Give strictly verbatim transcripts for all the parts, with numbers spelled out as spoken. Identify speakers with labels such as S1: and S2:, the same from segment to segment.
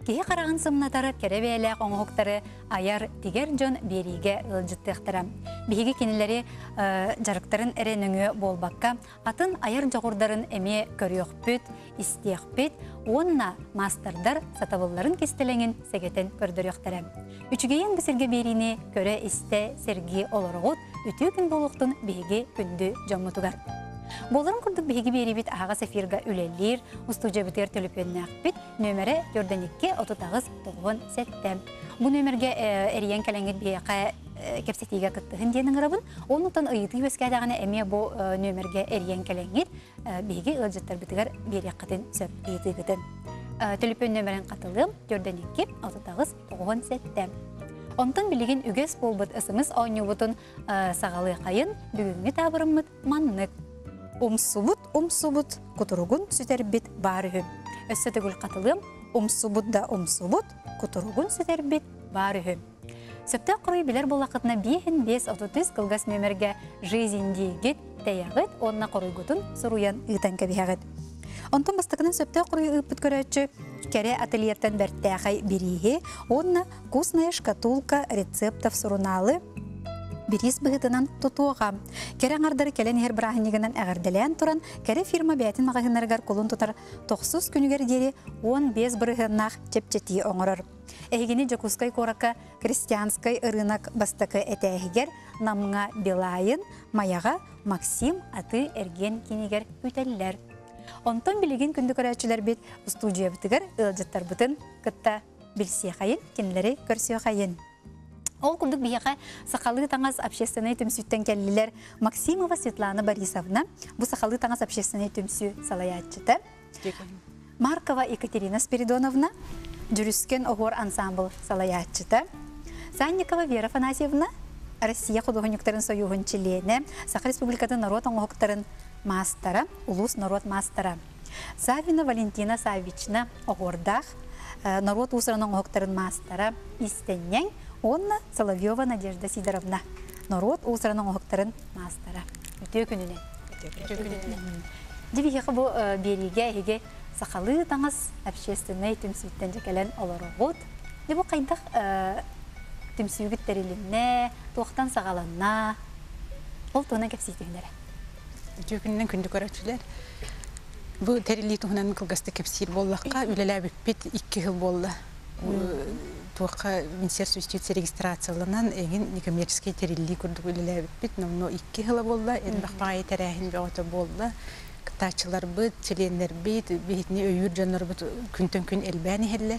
S1: Кеһи қараған сымнатары керебелек оңоқтары аяр тигер жон бериге ылжыттықтыра. Биһиги кинилери жарықтарын әреніңі болбаққа, атын аяр жоғырдарын әме көріөкпүт, истиэкпүт, онна мастердар сатабылларын кестеленген сегетен көрдіріқтіра. Үчігейін бұсырге беріне көрі істе серги оларығыт, үті күн болуқтың биһиги күнді жоммутугар. Боларын күрдік бігі беребет аға сефирға үлелер, ұстуджа бүтер төліпенне ақпет, нөмірі төрденекке отыз тоғыз сәтті. Бұл нөмірге әриян кәләңгет бейіға кепсетейге күттіғын денің ғырабын, онытын ұйыты өскәдіғаны әме бұл нөмірге әриян кәләңгет бігі ұлжыттар бітігер берек қытын сөп ұйыты күтін. Төліпен нөмірін қатылым төрденекке отыз тоғыз сәтті. Онтын білеген үгес болбыт ысымыз ойны бұтын сағалы қайын бүгінгі табырымыд маннық. Умсубут, умсубут, кутуругун сүтербит барыхы. Өссі түгіл қатылым, умсубут да умсубут, кутуругун сүтербит барыхы. Сөпті құрый білер болақытына бейхін бес отыз қылғас нөмерге жизиндегет тәяғыт, онына құрыйгутын сұруян ұйтан кәбіғағыт. Онтын бастықынан сөпті құрый ұппыт көрәтші кәрі ательерттен бәрттәғай берейі, онына вкусная шкатулка рецептов сұруналы Берис быһытынан тутуға. Кәрі аңардары кәлен ер бірағынегінен әғірділән тұран, кәрі фирма бәйтін мағағынарғар қолын тұтар тоқсыз күнігер дері он бес бірғынақ чепчеті оңырыр. Әйгені жокускай қораққа крестьянскай ырынақ бастықы әтәйгер намыңа Белайын, маяға Максим аты әрген кенегер үтәлілер. Онтан білеген күнді көрәтшілер бет студия бітігер ұлжыттар бұтын күтті білсе қайын, кенілері көрсе қайын. Ол күндік бияға сақалы таңыз общественный түмсүйттен кәлілер Максимова Светлана Борисовна. Бұл сақалы таңыз общественный түмсүй салаятчыты. Маркова Екатерина Спиридоновна, жүріскен оғыр ансамбл салаятчыты. Санникова Вера Фанасьевна, Россия художниктарын союғын чилені, Саха Республикатын народ оңғықтарын мастера, Улус народ мастера. Савина Валентина Савична оғырдақ, народ ұсырының оңғықтарын мастера, Истеннен, Онна Соловьева Надежда Сидоровна. Народ ұсырының оғықтарын мастера. Үтіе күніне. Дебеге бұл береге әйге сақалы таңыз общественный түмсүйттен жекелен олары ғод. Дебі қайдақ түмсүйгіт дәреліне, тоқтан сағаланна. Ол туынан кәпсейтігіндері.
S2: Үтіе күнінен күнді көрәтшілер. Бұл тәрелі туғынан қылғасты кәпсейір боллаққа үлелі әбіппет екі жыл болды. Туаққа Министерство юстиции регистрацияланан эгин некоммерческий терилли курдук үлеләбит бит, но икки хыла болла, эн бақпағай тәрәхін жоғыты болла. Кытачылар бит, чиленлер бит, битіне өйір жанар бит күнтен күн әлбәні хеллер.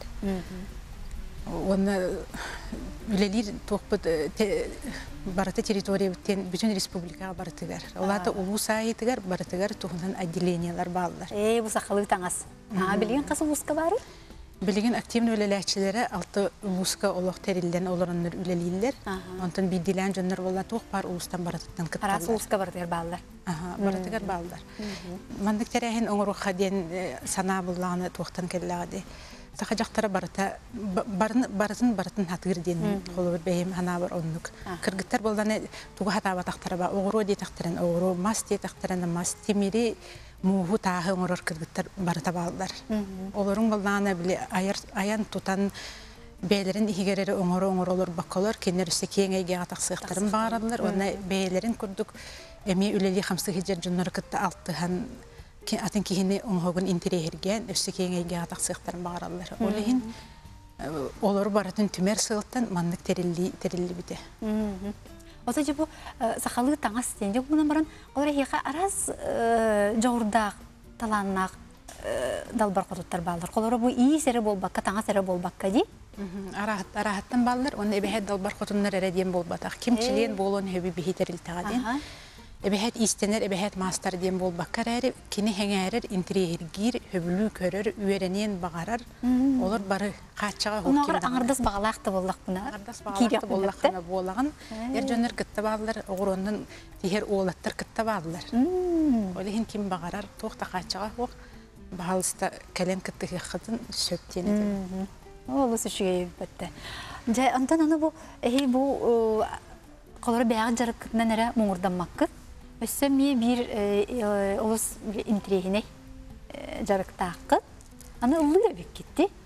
S2: Оны үлелер туақ бит барыты территория биттен бүтін республикаға барытыгар. Олаты улу сайытыгар барытыгар туғынан отделениялар балылар.
S1: Эй, бұл сақалы таңыз. Білген қасы ұлысқа бары?
S2: Білген активны үлеләчілері алты ұлысқа олық тәрелден оларыныр үлелейлер. Онтан бидилән жонлар болла туқ бар ұлыстан баратыттан кытталар.
S1: Арасы ұлысқа баратығар балылар.
S2: Баратығар балылар. Мандық тәрәхін оңыруққа ден сана бұллағаны туқтан кәлләғады. Сақа жақтара барытын барытын хатығыр ден қолы бәйім хана бар онлық. Кыргыттар болданы туға хата батақтары ба, оғыру детақтарын, оғыру мас детақтарын, мас темері муғу тағы оңырыр кыргыттар барыта балдар. Оларың болданы біле аян тұтан бәйлерін ихигерері оңыру-оңыр олар баққалар, кенер үсі кейін әйге атақсықтарын бағарадылар. Оны бәйлерін күрдік әме үлелі қамсы хиджар жүннары күтті алтыған атын кейіні оңғығын интерегерген үсі кейін әйге атақсықтарын бағарадылар. Олығын олар баратын түмер сығылттан маңнық терілі біте.
S1: Ота жабу сақалы таңас тенде бұнан баран олар еқа араз жауырдақ, таланнақ далбар қотыттар балдар. Қолары бұл ии сәрі болбаққа, таңас сәрі болбаққа дей?
S2: Арахаттан балдар, оны әбәхет далбар қотынлар әрәден болбатақ. Кемчілен болуын өбі бейхет әрілтіғаден. Эбәһәт истенер, эбәһәт мастер дем бол баккарары, кини хәңәрер, интерьергир, хөбүлү көрөр, үеренен багарар. Олар бары качага хоккин.
S1: Унагыр аңырдас багалакты болдак буна.
S2: Аңырдас багалакты болдакны болаган. Ер жөннөр кытта балдар, огоронун тихер оолаттар кытта балдар. Олехин ким багарар, тохта качага хок. Баалыста калем кытты хатын сөптен.
S1: Ол сүшүгөй бетте. Жай антан аны бу, эхи бу колор бягы жарыкнан эре муңурданмаккы. Өссө мие бир олус интригине жарыктааккы. Аны уллуга бик кетти.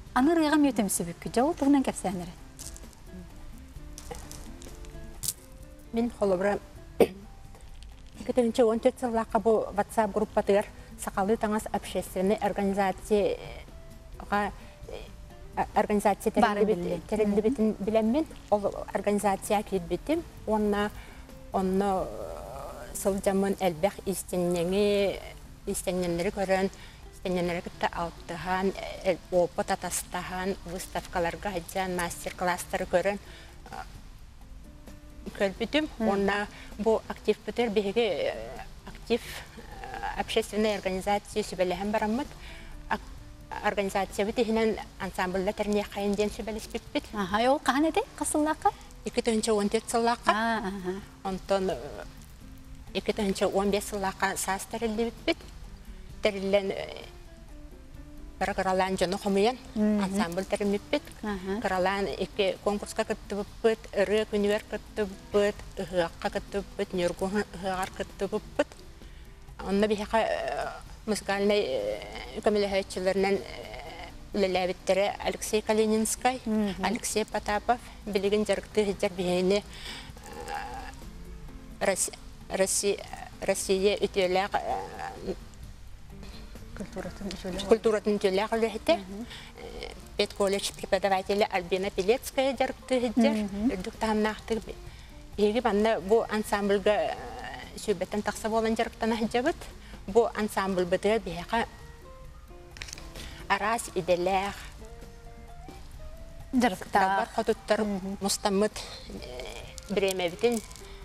S1: Аны рыйгам өтөмсүбүк жол тугунан кепсәнере.
S3: Мен холобра iki bin on dört жыллакка бу WhatsApp группатыр Сакалы таңас общественный организация организация терендибитин билем мен ол организация кирбитим. Онна онно сылжамын элбек истеннеги истеннендери көрөн истеннендери кытта алттыхан опыт атастахан выставкаларга хаджан мастер-класстары көрөн көрбүтүм. Онна бу актив битер биге актив общественная организация сүбелеһен бараммыт. Организация битинен ансамбльлер терне кайын ден сүбелес биппит.
S1: Аха, ол каһанете касыллакка?
S3: iki bin on dört жыллакка.
S1: Аа,
S3: Онтон iki bin on beş жыллакка сас терилди биппит. Терилен Каралан жана хомуян ансамбль термиппит. Каралан эки конкурска кыттыбыппыт, ыры күнүер кыттыбыппыт, ыгакка кыттыбыппыт, нюргу ыгар кыттыбыппыт. Онна бихака музыкальный коммуникацияларынан үлеләбиттәре Алексей Калининский, Алексей Потапов, билеген жарыкты хиҗар бихене Россия Россия үтеләк культуратын төләк үләһте. Пет колледж преподавателе Альбина Пелецкая жарыкты хиҗар, үрдүктән нахты. Еге банда бу ансамбльгә сүбәттән такса булган жарыктан хиҗабыт. Бу ансамбль битер бияка арас иделер
S1: жарыктар
S3: бар хатуттар мустаммыт биремебитин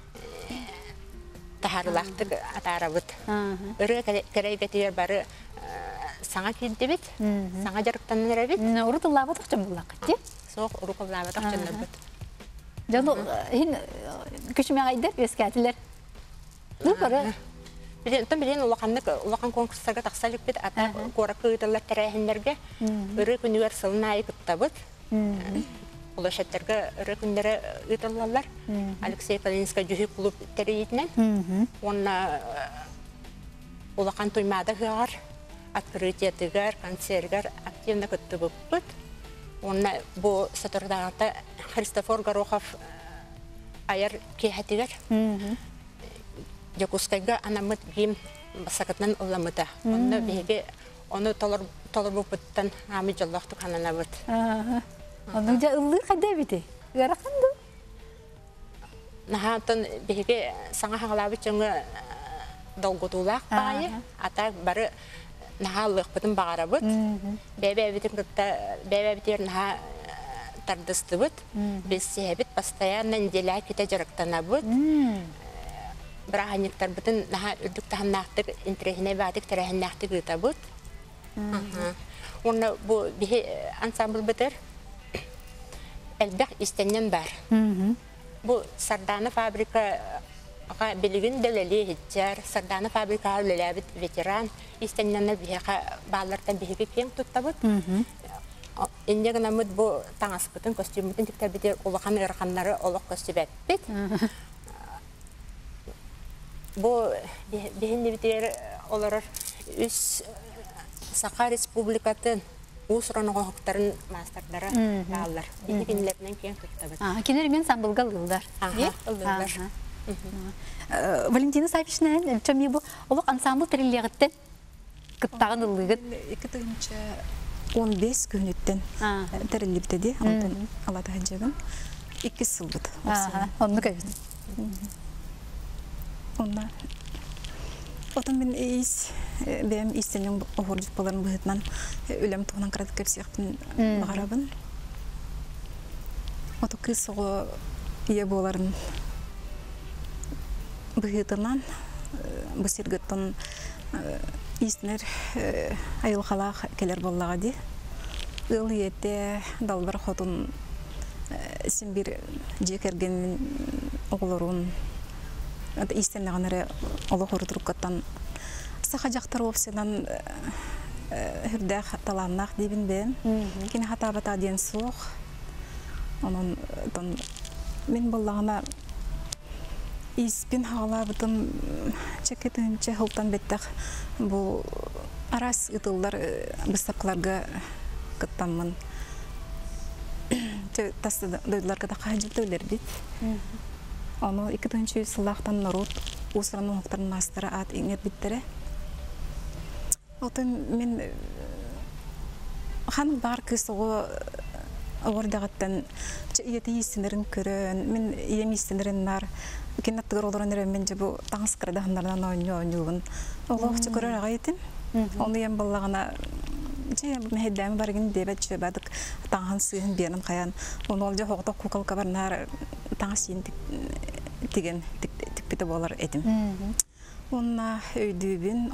S3: тахарлахтык атарабыт. Өрө керегетер бары саңа киддебит, саңа жарыктан неребит.
S1: Урутуллабы тохчун буллак, ти?
S3: Соқ урукуллабы тохчун нербит.
S1: Жано хин күчмө айдыр эскәтилер. Ну бары Билен билен улаканнык улакан конкурстарга таксалык бит ата коракы италлар тарахиннерге өрө күнүер сылнай кыттабыт. Улашаттерге өрө күннере италлар. Алексей Калининский жүхи клуб терейитнен. Онна улакан туймада гар, открытиятыгар, концертгар активно кыттыбыппыт. Онна бу сатырдагата Христофор Горохов аяр кехатыгар. Якускайга анамыт гим басакатнан уламыта. Онны биге оны толор толор бупуттан ами жоллактык ананабыт. Аа. Онны жа ыллы кайда бити? Гараканды.
S3: Нахатан биге саңа хагалабы чөңгө долгутулак баы. Ата бары нахалык бутун багарабыт. Бебе битин кытта бебе битер наха тардыстыбыт. Без себит постоянно неделя кете жарыктанабыт. Браханиктар бутын наха үрдүк таханнахтык интерехине бадык терехиннахтык ытабыт. Онна бу бихи ансамбль битер элбек истеннен бар. Бу Сардана фабрика ага билигин делели хиджар, Сардана фабрика үлелебит ветеран истеннен бихига баалардан бихиги кең туттабыт. Инде гана мыт бу таңаспытын костюмытын тиктер битер улахан ырканнары олок костюбетпит. Бу бехинде битер олар үс Саха республикатын усраны хактарын мастерлары алар. Бигинлерден кең туттабыт.
S1: А, кинермен самбылга ылдар.
S3: Ага, ылдар.
S1: Валентина Савична, чөми бу олок ансамбль терилегеттен кыттагын ылыгыт.
S4: эки мың он беш күнүттен терилибде ди, антон алата ханжагын эки сылбыт.
S1: Ага, онны көйүн.
S4: Онна Отон мен эйс бем истенен огоржук боларын быһытнан үлем тугунан кыратып кепсияктын багарабын. Ото кысого ие боларын быһытынан бысыргыттан истнер айыл халак келер боллага ди. Ыл ете далбар хотун симбир жекерген оглорун ата истеннегенере оло хорутуруккаттан саха жактар опсенан хүрдэх таланнах дибин бен кини хатабата ден суох онон тон мен боллагана испин хагалабытым чекетинче хылтан беттах бу арас ытыллар быстапкаларга кыттаммын тасты дойдыларға да қажылды өлер бит. Оны екі түйінші сылақтан нұрут, ұсыранын оқтарын мастыры ат еңер биттері. Отын мен ханым бар кысығы ордағаттан еті естінерін көрін, мен ем естінерін нар, кенеттігір олырын әрі мен же бұл таңыз қырдағындардан ойны-ойнуғын. Ол оқты көрір аға етім. Оны ем балағына же мәйдәмі барген дебет жөбәдік таңған сүйін берін қаян. Оны ол же хоғыда кукалка барнар таңыз сүйін теген тікпеті болар едім. Онына өйдүйбін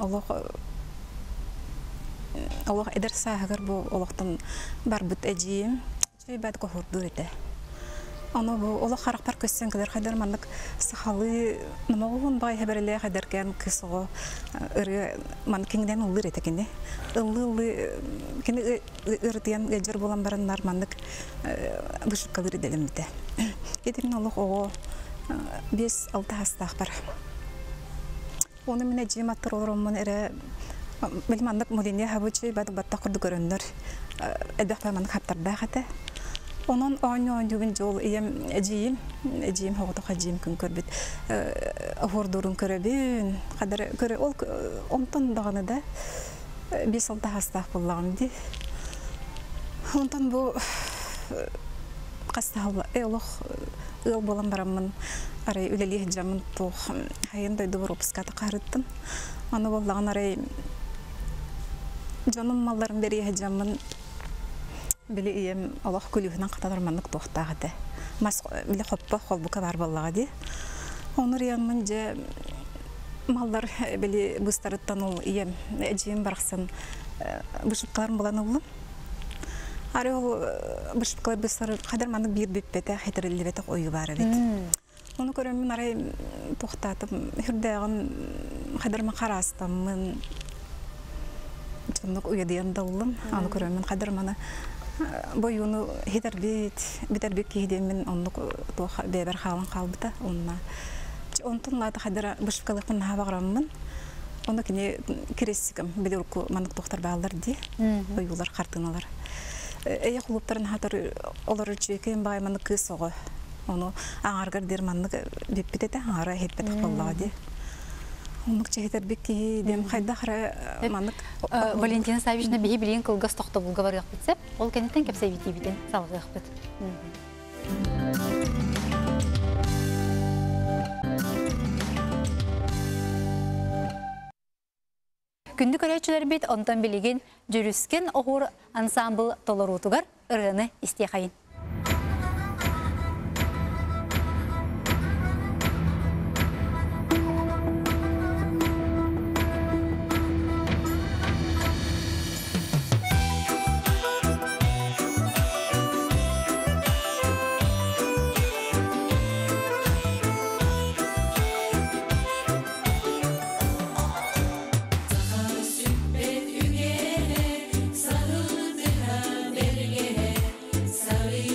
S4: олық әдір сағығыр бұл олықтың бар бұт әжейім жөбәді қоғырдыр еді. Оны бұл олық қарақпар көссен кедер қайдар мандық сақалы намағығын бағай хәбәрілі қайдарген кісіғі үрі маны кеңден ұлыр етекенде. Ұлы-ұлы кені үрдіген әжір болан барынлар мандық бұшып қалыр еделім беді. Едімін олық оғы бес-алты хастақ бар. Оны мен әжейім аттыр олыр омын әрі білім мандық мұденде хабычы бәді батта құрды көрінлер. Әдбәқ бай мандық хаптарда қаты. Onun oyunu-oyunu jol iyem ejiyim, ejiyim hoğutuqa ejiyim kün körbet. Hordurun köröbün, qadar körö ol ondan dağını da beş-altı hastaq bollağım di. Ondan bu qastağıla eloq ıl bolan baramın aray üleliye jamın toq hayın doydu Evropskata qarıttım. Onu bollağın aray jonum mallarım beriye jamın Били ием Аллах күлүһүнөн каталарманлык тохтагыды. Мас били хоппа холбука бар баллагы. Онур янмын же малдар били бустарыттан ул ием эжим бараксын бышыкталарым болан улум. Ары ул бышыкталар быстар кадарманы бир биппете хетирилбете ою бар бит. Onu көрөмүн арай тохтатып хүрдөгөн кадарма карастамын. Чындык уядыян далым. Аны көрөмүн кадарманы boyunu hider bit biter bik kidemmin onluk toha beber xalan qalbıta onna ontunla da hadara bışkalıqın havaqramın onu kine kiresikim bilirku manık doktor bağlar di boyular qartınalar ey klubların hatar olar çeken bay manık kısoğu onu ağargar dermanlık bipitete ara hepet qalladı Onluk çehidir beki dem hayda xara manık
S1: Valentina Savична bihi bilin kılgas toxta bulga var yaqbitsep, ol keneten kep seviti biten salgı yaqbit. Күндік өрәтшілер бет онтан білеген жүріскен оғыр ансамбл толарутугар ұрғаны істеқайын.
S5: Sorry.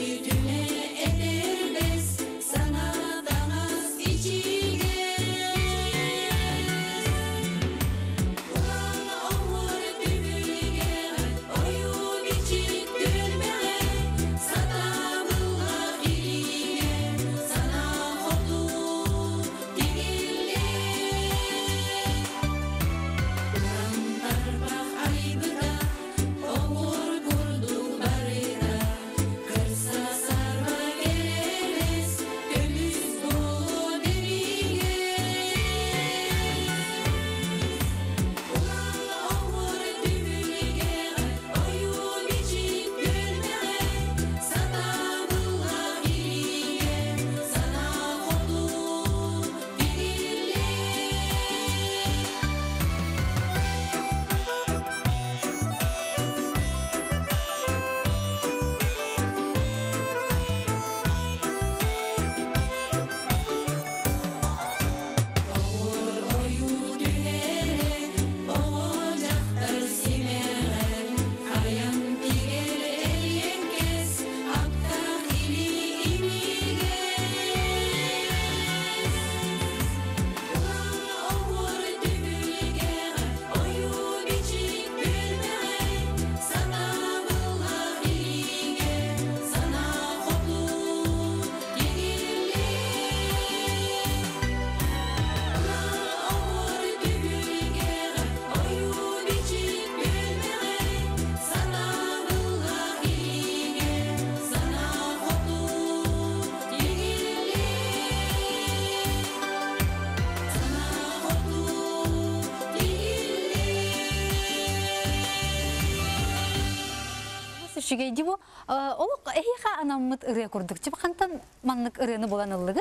S1: көршүгейди бу. Олук эйха анаммыт ыры курдук. Чып кантан маннык ырыны болан ылыгыт?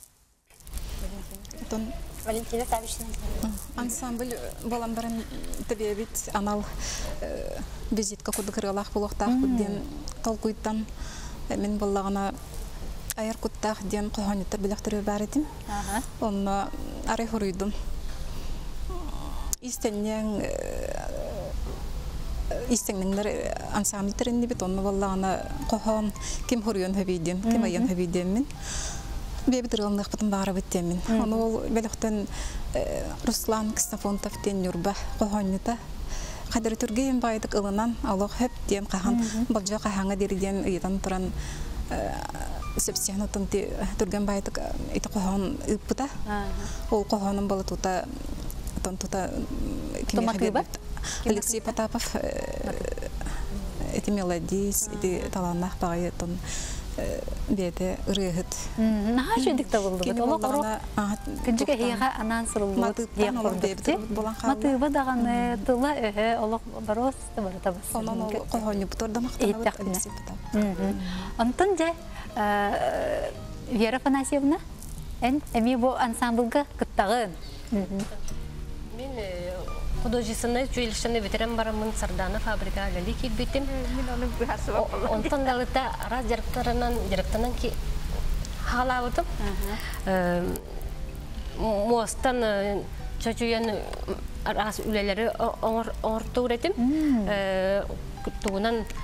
S4: Тон
S3: Валентина Савична.
S4: ансамбль болан баран табебит анал визитка кудыкырылах булуктах кудден толкуйттан мен боллагана аяр куттах ден кохонута билектер бар идим. Онна ары хуруйдум. Истеннен истеннеңдер ансамбль теренди бит онна боллагана кохон ким хуруйон хабиден, ким аян хабиден мен. Бебит рылных потом бара биттемин. Оны ол белектен Руслан Ксафонтов тен юрба кохонута кадыр түргейин байдык ылынан алок хеп ден кахан болжо кахаңа дериден ыйтан туран сепсиянатын түрген байдык ити кохон ыппыта. Ол кохонун болы тута тон тута
S1: Томатыба?
S4: Алексей Потапов эти мелодис, эти таланах багай тон бете ырыгыт.
S1: Наха жөдік та болды бит. Олық ұрық күнжіге хейға анан сырылды дек құрдықты. Матыба дағаны тыла өйі олық баросты бары табыс.
S4: Онан ол қоғаны бұторда мақтана бұд Алексей Потапов.
S1: Онтын жа Вера Фанасьевна әме бұл ансамблға күттағын.
S5: Мен художественный училищені бітірем барамын Сардана фабрика лали келбеттім. Онтан далыта раз директорынан директорынан ки халавытым. Мостан чачуян раз үлелері оңырту үретім. Күттуынан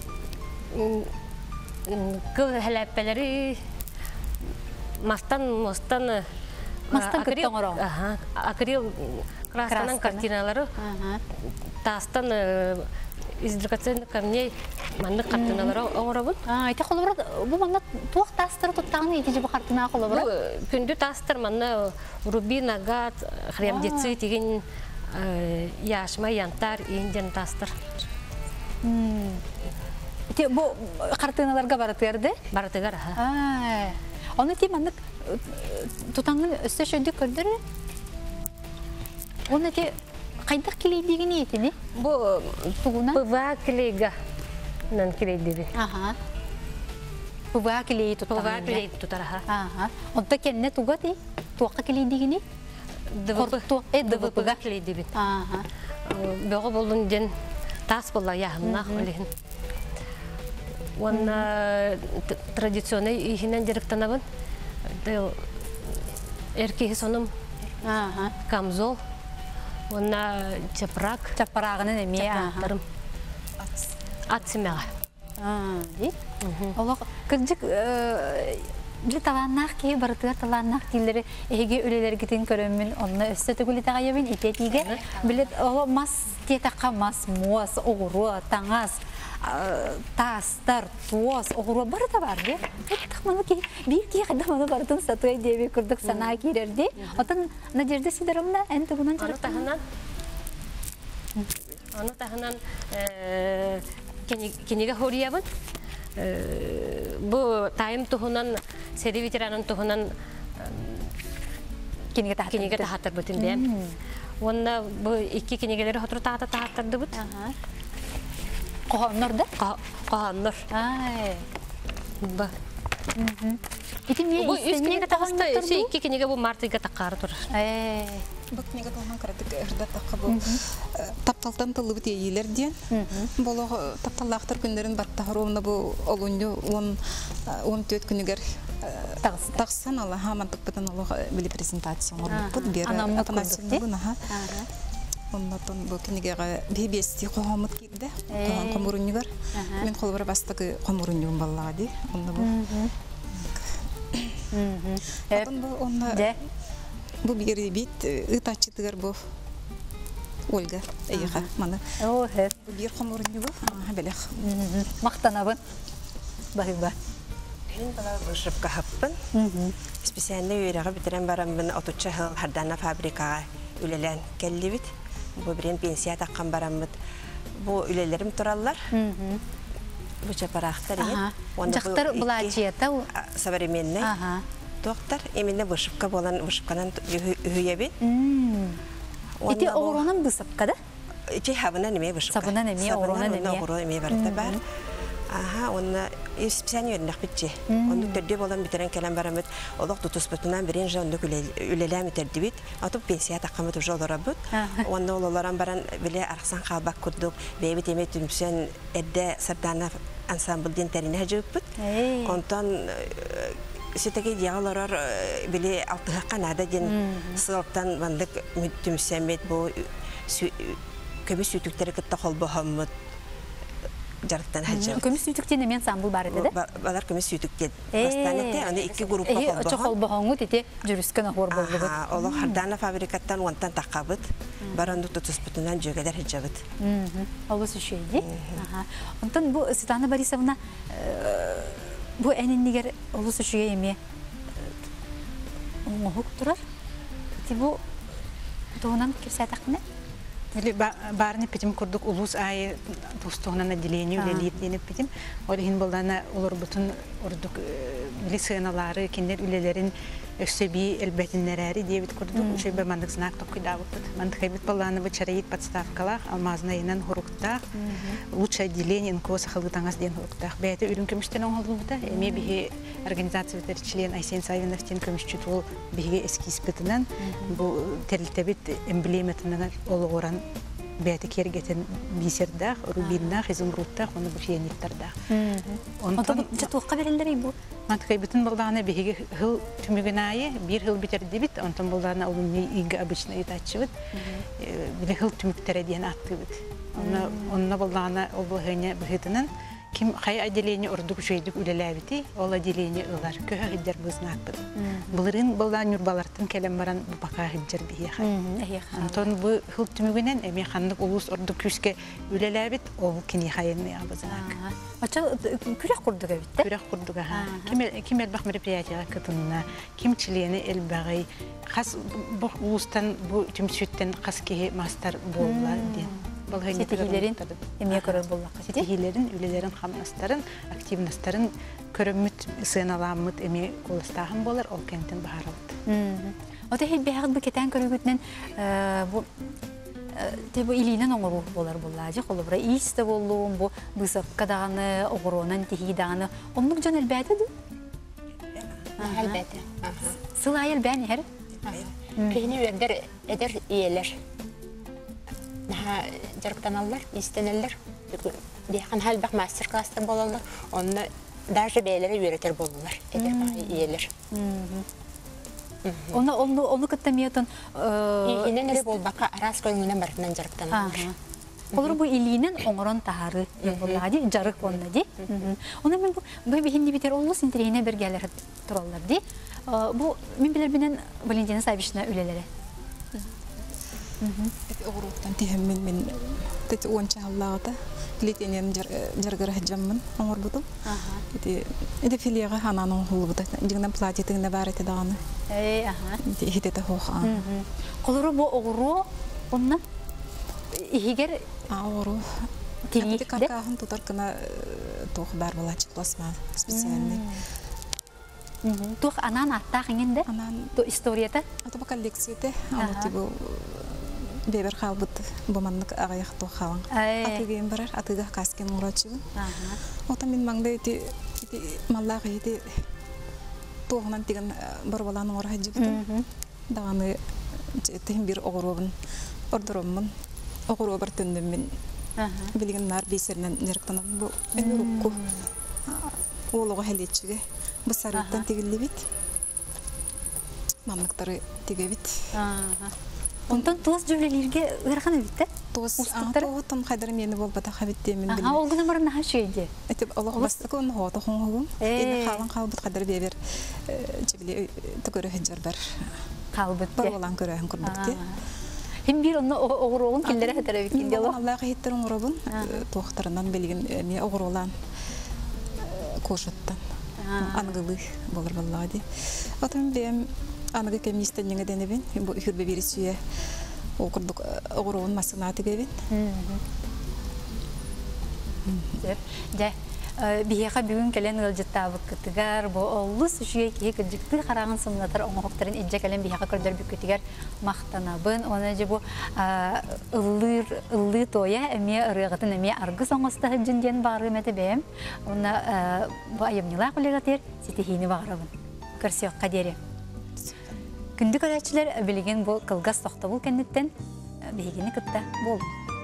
S5: кыл хәләппелері мастан мостан
S1: Мастан күттің ұрау?
S5: Акрил крастанан картиналары тастан издрукационных камней манны картиналары оңырабын.
S1: Айта қолы бұрад, бұл манна туақ тастыры тұттағын етежі бұл қартына қолы бұрад?
S5: Күнді тастыр манна рубин, агат, хремдецы деген яшма, янтар, инден тастыр.
S1: Бұл қартыналарға баратырды?
S5: Баратығар.
S1: Оны те манны тұтаңын өсті шөндік көрдірі? Оны те қайдақ келейдеген етіне?
S5: Бұл бұва келейға нан келейдегі.
S1: Бұва келей тұтаңын?
S5: Бұва келей тұтараға.
S1: Онда кәліне тұға де? Туаққа келейдегені?
S5: Дывыпыға келейдегі. Бөғі болын ден тас бола яғымнақ олеген. Оны традиционный үйінен директанабын. Эркеге соным камзол, оны чапрак.
S1: Чапрағының әме.
S5: Ат семеға.
S1: Олық, күрдік бір таланнақ кей, барытығар таланнақ кейлері әйге өлелер кетен көрімін, оны өсті түгілі тағайабын, итетіге. Білет, олы мас тетаққа мас, муас, оғыру, таңас, тастар, туас, оғыру бары да бар, де? Тақманы кей, бір кей қадаманы бардың сатуай дебе күрдік сана кейлерді. Отын Надежда Сидоровна ән тұғынан жарықтағынан?
S5: Аны тағынан кенеге хориябын. Бұл тайым тұғынан, сәді ветеранын тұғынан кенеге тағаттар бұтын бәм. Онына бұл екі кенегелері хотыры тағаттарды бұт.
S1: Қоғанныр да?
S5: Қоғанныр.
S1: Бұл
S5: үз кенеге тағасты, екі кенеге бұл мартыға таққары тұр.
S4: Бұл книга болған қарадық әрді таққа бұл тапталтан тылы бұт ейлерден. Бұл тапталақтар күндерін баттағыр оңына бұл олынды он төрт күнігер тақсан ала хамантық бұтын олығы білі презентация олар бұт бері атанасында бұна. Оннатон бұл книгаға бейбесті қоғамыт келді, қоған қомырынығыр. Мен қолыбыр бастығы қомырынығын балаға де. Бұл бері бейт ұтачытығыр бұл Ольга әйіға маны. Бұл бері қомырынығы бәлек.
S1: Мақтанабын. Бағиба.
S6: Мен бала вышивка хаппын. Специальный үйріға бітірен барамын отуча хыл Хардана фабрикаға үлелен келді бит. Бұл бірен пенсия таққан барамын. Бұл үлелерім тұралар. Бұл чапарақтар ең.
S1: Жақтар бұл ачията?
S6: Современный. Тоқтар. Емені вышивка болан вышивканан үйебе.
S1: Ете оғыронын бұсапқа да?
S6: Ете хабынан еме вышивка.
S1: Сабынан еме, оғыронын еме.
S6: Оғырон еме барыда бар. Aha, onu spesialni yönlük bitçi. Onu törde bolan bitiren kelem baramıt. Olaq tutus butunan birin janduk ülelem terdibit. Atıp pensiya takkamıt ucu olarabut. Onu olaran baran bile arxsan qalbak kurduk. Bebi temet tümsen edde sardana ansambldin terine hajıpıt. Ondan Siteki diyağlar bile altığa kanada den sılaptan bandık tümsemet bu kömüs sütükleri kıtta kolbahamıt. Jarıktan hajı.
S1: Kömüs sütükten hemen sambul var dedi.
S6: Balar kömüs sütükten. Bastanete onu iki gruppa kolbahan.
S1: Çok kolbahanı dedi jürüskün ahor boldu.
S6: Allah hardana fabrikattan ondan takabıt. Barandı tutus butunan jögeler hajabıt.
S1: Olası şeydi. Ondan bu Svetlana Borisovna bu eninniger olası şeye yeme onu hukturar. Ti bu doğunan kesatakne.
S2: Öyle barını pitim kurduk ulus ayı dostluğuna dileniyor leliyet denip pitim. Olihin bolana olur bütün orduk bile sığınaları kinler ülelerin ösebi elbetinleri diye bit kurduk. Şey bir mandık znak tokuy davut. Mandık ayıbit bolana bu çarayit подставкалах алмазна inen hurukta. Лучше деление кос халгытаңас ден hurukta. Бәйте ürün kömüşten oldu bu da. Eme bir organizasyon член Aysen Sayınov'tan kömüşçü tol bir eski ispetinden bu terlitebit emblemetinden oluğuran Бәйте кергетен бисердах, рубиндах, изумрудтах, оны bu фиениттардах.
S1: Ondan jatuqqa berelleri bu.
S2: Mantıklı bütün bulduğuna bir hıl tümügünayı, bir hıl bitirdi bit, ondan bulduğuna onun ilgi обычно itaçıvıt, bir hıl tümüktere diyen attıvıt. Onunla bulduğuna olduğuna bühütünün, kim hay adeleni orduk şeydik ülelebiti, ol adeleni ılar, köhe hıccar bızına akbıdı. Bulurun bulduğuna nürbalartın kelem baran bu baka hıccar bihi hay. Ondan bu hıl tümügünen, emi xanlık ulus orduk küske ülelebit, ol kini hayını abızına ak.
S1: Açı kürek kurduk evitte?
S2: Kürek kurduk aha. Kim elbaq meripiyatiga katınına, kim çiliyeni elbaqı, xas bu ulustan, bu tümsütten xas kehi master bolla diyen.
S1: Setihilerin emeğe karar bollak.
S2: Setihilerin, ülelerin, hamnasların, aktivnasların körümüt, sığınalamıt emeğe kolastağın bolar, ol kentin baharaldı.
S1: O da hel beğen bu keten körügütnen bu bu iliğinin oğru bolar bollacak olur. İyisi de bolluğum bu bısakka dağını, oğrunan tihi dağını. Onluk can elbette de?
S3: Elbette.
S1: Sılay elbette her?
S3: Kıyını verder eder iyiler. Naha jarıktanallar, isteneller. Deyhan halbaq master class'ta bolallar. Onu darca beylere öğretir bolurlar. Eder iyiler.
S1: Onu onu onu kıttamıyordun.
S3: İyine nere bolbaka aras koyununa barından jarıktanallar.
S1: Olur bu iliğinin oğran taharı bolladı, jarık onladı. Ona ben bu bu bir hindi biter olmaz indirine bir gelir turallar di. Bu min bilir binen Valentina Saybiç'ine ülelere.
S4: Oğruktan tihemmin min teti onca Allah'da litinin jargara hajamın oğur budum. Edi edi filiyaga hananın hulu buda. Jingdan plajetin ne barete dağını.
S1: Ey aha.
S4: Edi hitete hoğan.
S1: Olur bu oğru onna ihiger
S4: oğru. Edi kakahın tutar kına toğ bar bola çıklasma spesialni.
S1: Tuh anan atta inginde.
S4: Anan
S1: tu istoriyata.
S4: Ata bakal leksiyete anu tibu beber kalbut bomanlık ağayak toğ havan. Atıgayım barar atıga kasken uğraçıgın. Ota min mangda iti iti mallağı iti toğunan tigan barbalan uğra hacıgıtın. Dağını tihim bir oğurubun ordurumun oğurubu bartındım min. Bilgin nar beserinen jarıktanan bu enurukku. Oğluğu heletçige. Bu sarıktan tigilli bit. Mamlıkları tige bit.
S1: Ondan toz cümlelerge ırgan evitte.
S4: Toz, toğutan kadarım yeni bol bata habit demin bildim.
S1: Ha, olguna barın ha şeydi.
S4: Etip Allah bastık onu hoğda hoğum. Eni kalan kalbıt kadar beber cebili tıkörü hıccar bar.
S1: Kalbıt.
S4: Bar olan körühün kurbukti.
S1: Hem bir onu oğruğun killere hedere vikindi.
S4: Allah'a hittirin uğrabın. Toğutarından belgin oğru olan koşuttan. Anıgılı bolur vallahi. Otam benim anıgı kem istendiğine denebin. Bu hürbe birisiye okurduk oğruğun masınatı gebin.
S1: De бихеха бүгүн келен ылжыттабык кытыгар бу оллус үшүгө кии кыржыкты караган сымнатар оңохокторун ижже келен бихеха көрдөр бүкүтүгер мактанабын. Оны же бу ыллыр ыллы тоя эме ырыгытын эме аргыс оңоста хыжын ден бары метебем. Оны бу айымнила коллегатер ситихини багырабын. Көрсөк кадери. Күндү көрәчләр билеген бу кылгас тохтобул кеннеттен бигени кытта бол.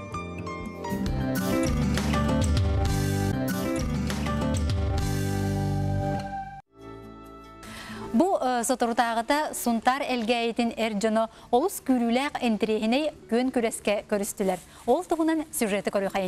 S1: Бу соторутагыта сунтар элгәйтин эрҗоно олус күрүләк энтрехине көн күрәскә көрүстүләр. Ол тугунан сюжеты көрү кайын.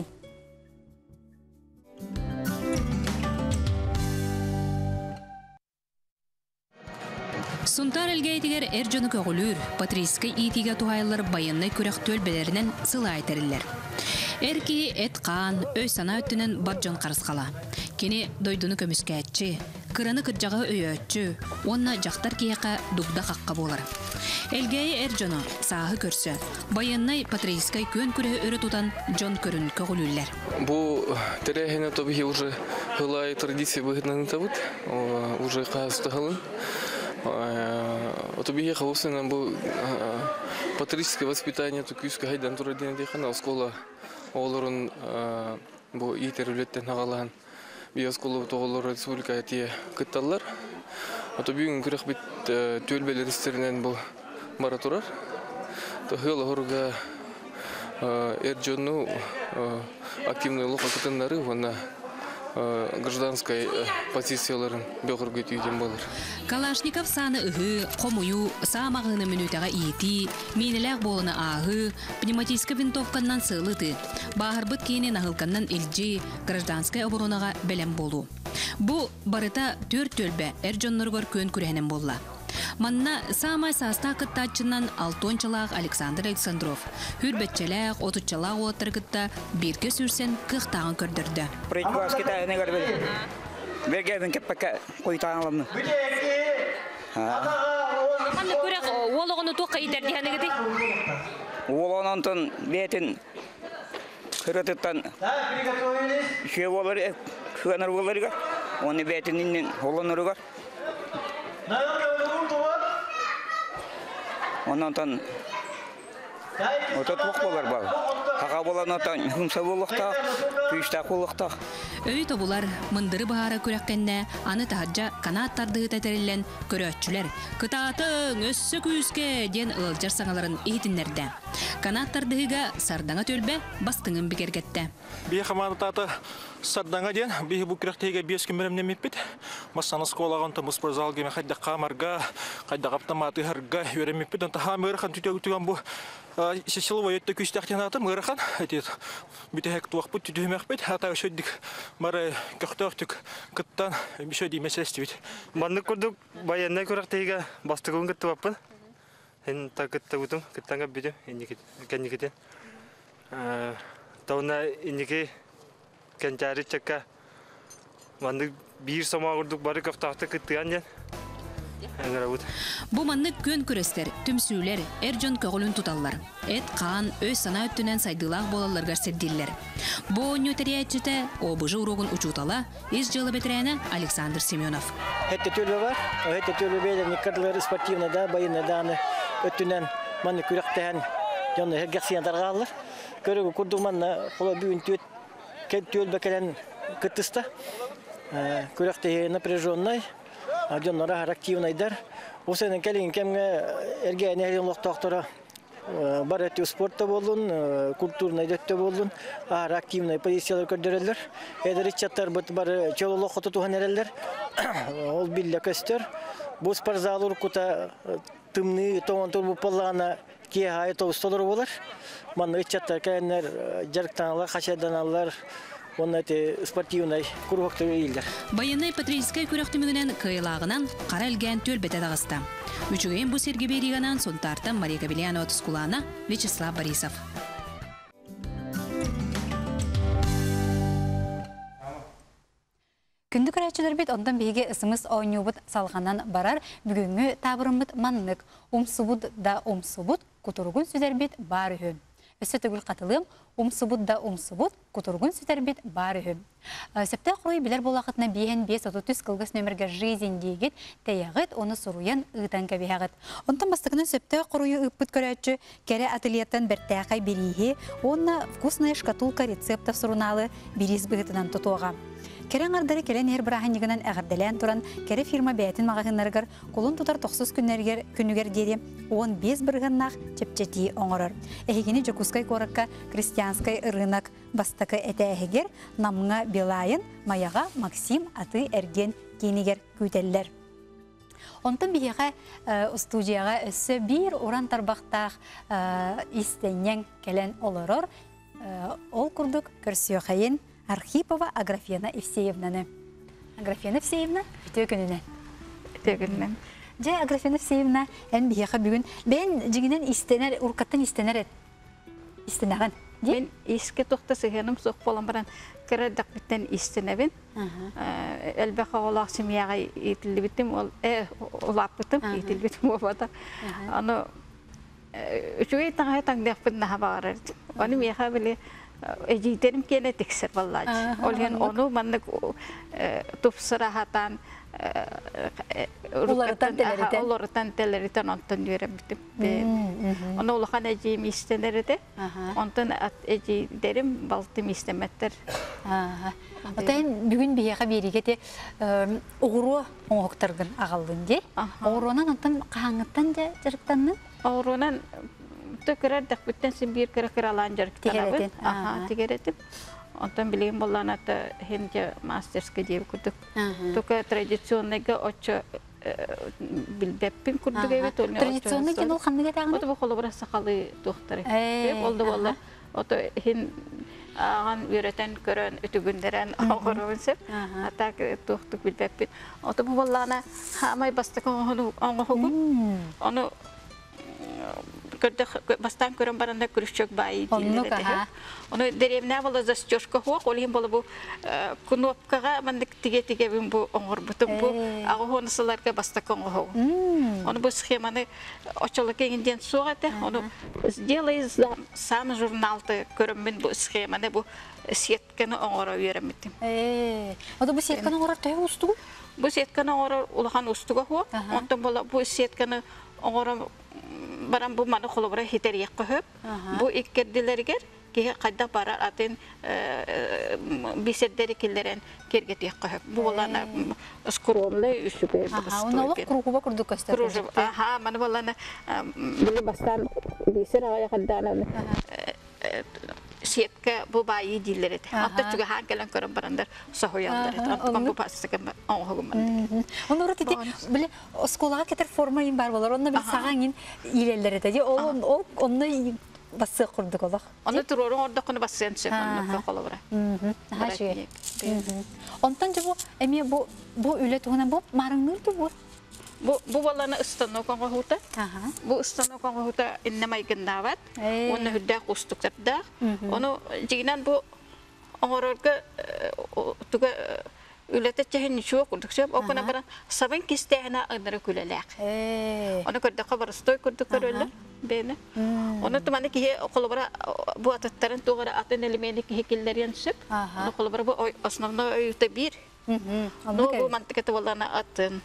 S7: Сунтар элгәйтигер эрҗоны көгүлүр, патрийскай итиге тухайлар байынны күрәк төлбеләреннән сылай терилләр. Эрки эт кан, өй сана өттүнен баржон карыскала. Кени дойдуну көмүскәтчи, кыраны кыржагы өйөтчү, онна жактар кияка дубда какка болар. Элгәй эрҗоно сагы көрсө, байынны патрийскай көн күрә өрө тутан жон көрүн көгүлүләр.
S8: Бу терехине тобихи уже хылай традиция выгодна табыт, уже кастыгылын. Отобихи хаусынан бу патрийское воспитание тукуйска хайдан турадин дихана школа олорун бу итерүлеттен агалан биоскола тоголор республика тие кытталлар. Отобигин күрәк бит төлбелер истеринен бу бара турар. Тохыла хорга эрҗонну активный лоха кытыннары вона гражданской позицияларын бөгөргө түйден болар.
S7: Калашников саны ыгы, комую, самагыны минутага ити, минелек болуна агы, пневматическая винтовканнан сылыты, бахарбыт кийини нахылканнан элжи, гражданская оборонага белем болу. Бу барыта төрт төлбе эрҗонноргор көн күрәһенен болла. Манна самай саста кыттачынан алтончалак Александр Александров. Хүрбетчелек, отучалак отыргытта бирке сүрсен кыктагын көрдөрдү.
S9: Проективас китайны көрбөдү. Бергеден кеппекке койтаңалымны.
S7: Манна көрөк ологону токка итерди ханыгыды.
S9: Ологонтон бетин кырытыттан шүй болар, ханар боларга, оны бетинин холонорга. Оннан отот болар бар. Хака боланатан хумса болукта, күчтә кулукта.
S7: Өй тобулар мындыры баара күрәккәннә, аны таһаҗа канаттарды тәтереллән көрәтчүләр. Кытатын өссө күскә ден ылҗар саңаларын эйтиннәрдә. Канаттардыга сардаңа төлбә бастыңын бигергәттә.
S10: Бие хамартата сардаңа ден бие бу күрәктәге бес көн беремне меппит. Масана сколаган та спортзал геме хәддә камарга, хәддә автоматы һәргә йөрәмеппит. Anta хамыр хан түтәгү түгән бу силовой это күстәхтәнаты мырхан әйтет. Битәк туак бу түдемәхбет хата шөддик. Мара көхтәхтик кыттан бишә димәсәсти бит.
S11: Манны күрдүк баянна күрәктәге бастыгын кытты баппын. Һәм такытта утым кыттанга биде инеке кәнникетен. Э тауна инеке кәнҗәри чакка. Манны бир сама күрдүк бары көхтәхтә кыттыган дә.
S7: Бу манны көн күрәстер, түмсүләр, эрҗон көгүлүн туталлар. Эт кан өз сана өттүнән сайдылак болаларга сердилләр. Бу нөтериячете обыжы урогын учутала, из жылы бетерәне Александр Семенов.
S12: Это төлбе бар, это төлбе белән кадлар спортивна да, байына да өттүнән манны күрәктән җанны һәргәсен таргалар. Көрөгө күрдүк манны хола бүгүн төт төлбе келән кыттыста. Күрәктә напряженный Адjonlara активнайдар. Осының келген кемге эрге энергиялык доктора бар эти спортта болдун, культурный дөттө болдун, активный позициялар көрдөрөлөр. Эдер чаттар бут бар чололок хотутуган эрелер. Ол билле көстөр. Бу спортзал кута тымны тоон турбу поллана ки айто столор болар. Ман чаттар кенер жарктанлар, хашаданалар Оннаты спортивный курокты илдер.
S7: Байынай патрийскай күрәктүмүгенен кыйлагынан кара элгән төлбәтә дагыста. Үчүгән бу серге бериганан сонтартан Мария Габелянова Тускулана, Вячеслав Борисов.
S1: Күндү көрәчеләр бит ондан беге ысымыз ойнубут салганан барар, бүгүнгү табырымбыт маннык, умсубут да умсубут, кутургун сүзәр бит бар үһү. Өсө түгүл катылым, умсубут да умсубут, кутургун сүтербит бар үһүм. Септе курой билер болақытна биһен бес отыз үч кылгыс нөмерге жизнь дегет тәягыт оны суруян ыйтан кәбиһагыт. Онтан бастыгынан септе курой ыппыт көрәтчү кере ательеттен бертәкай бирихи, онна вкусная шкатулка рецептов суруналы бирис быгытынан тутуга. Керен ардары келен ер брахыннигынан әгірделен туран кере фирма бәйтін мағағынларғар қолын тұтар тоқсыз күнігер дері он бес бірғыннақ чепчети оңырыр. Әхегені жокускай коракка крестьянскай рынок бастықы әті әхегер намыңа белайын маяға Максим аты әрген кейнігер көйтелілер. Онтан бейеға студияға өсі бір уран тарбақтақ истеннен келен олырыр. Ол күрдік көрсіе қайын Архипова Аграфена Евсеевнаны. Аграфена Евсеевна, өте күнінен.
S13: Өте күнінен.
S1: Жа Аграфена Евсеевна, ән бейеға бүгін. Бән жігінен істенер, ұрқаттан істенер әд. Істенеген.
S13: Мен еске тоқта сығаным соқ болан баран кірәдік біттен істенебін. Әлбәқа олақ семияға етілі біттім, олап біттім, етілі біттім обада. Оны үшіге таңға таңдақ бітін наға бағар әрдім. Оны меға біле Эжитерим келе тексер баллач. Олген ону маннык тупсырахатан уларытан телеритен онтон үйренбитим. Оны улахан эжиим истенерде, онтон эжидерим балтым истеметтер.
S1: Отайын бүгін бейеға берегеде оғыру оңықтырғын ағалдың де. Оғыруынан онтон қағаңыттан да жарықтанның?
S13: Оғыруынан Tökürerdek bütün bir kere kere alan jarık tanabın. Aha, tigeretip. Ondan bileyim bollan ata hence masterski diye kurduk. Toka tradisyonlega oça bilbepin kurduk evet.
S1: Tradisyonla ken ol xanlıga tağını?
S13: Oto bu kolu bura sakalı doktori. Hep oldu bollar. Oto hin ağan üreten kören ütübünderen ağırıvın sep. Hatta doktuk bilbepin. Oto bu bollana hamay bastık onu ağıhugum. Onu Бастан көрін барында күрішчөк бай дейілді. Оны дәреміне болы застежка хуақ, олығын болы бұл кнопкаға мандық тіге-тіге бін бұл оңғыр бұтым бұл ағы ғонысыларға бастақ оңғы хоу. Оны бұл схеманы очылы кеңінден соғады. Оны сделай сам журналды көрінмен бұл схеманы бұл сетканы оңғыра үйеріметтім.
S1: Ода бұл сетканы оңғырар тәйі ұстығы?
S13: Бұл сетканы оңғырар ұлған ұстығы хуақ. Онтан бұл сетканы оңғыра Баран bu mana kolobra hiteriye kohop. Bu ikkerdilerger ki kadda parar aten bisedleri killerin kergetiye kohop. Bu olana skromle üstüge.
S1: Aha, onu alıp kuruğuba kurduk gösterdi.
S13: Aha, mana olana bile bastan biser ağaya kaddana Sietka bu bayi dilleri. Hatta çünkü hangilen körün barandar sahoyanları. Ama bu pastıkım ağırgım.
S1: Onu orada dedi, böyle skolağa keter formayın var var. Onunla bir sağın ilerleri dedi. O onu bası kurduk ola.
S13: Onu turorun orada konu basın şey. Onu kolabora.
S1: Ha şey. Ondan bu emiye bu bu üle tuğuna bu marınırdı bu.
S13: Bu bu balana istanok ang huta. Bu istanok ang huta inna igendavat. Onu hudda kustukta. Onu jinan bu angorga tuga ülete çehin şu kurduk şey. O kana bara sabın kistehna andara kulalak. Onu kurda kabar stoy kurduk karöller. Bene. Onu tumane ki kolobara bu atatların tuğara atın elemeni ki hekilleriyen sip. Onu kolobara bu основной öte bir. No bu mantıkta balana atın.